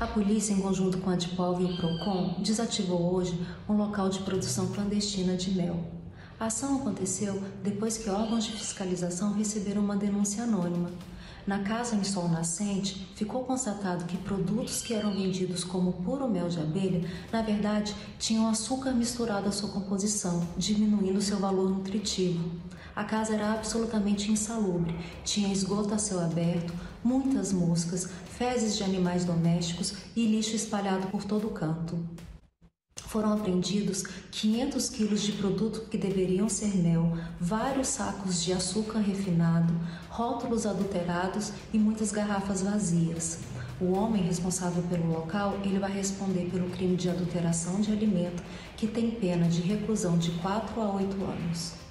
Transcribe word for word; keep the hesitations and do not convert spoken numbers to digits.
A polícia, em conjunto com a Andipob e o Procon, desativou hoje um local de produção clandestina de mel. A ação aconteceu depois que órgãos de fiscalização receberam uma denúncia anônima. Na casa em Sol Nascente, ficou constatado que produtos que eram vendidos como puro mel de abelha, na verdade, tinham açúcar misturado à sua composição, diminuindo seu valor nutritivo. A casa era absolutamente insalubre, tinha esgoto a céu aberto, muitas moscas, fezes de animais domésticos e lixo espalhado por todo o canto. Foram apreendidos quinhentos quilos de produto que deveriam ser mel, vários sacos de açúcar refinado, rótulos adulterados e muitas garrafas vazias. O homem responsável pelo local, ele vai responder pelo crime de adulteração de alimento, que tem pena de reclusão de quatro a oito anos.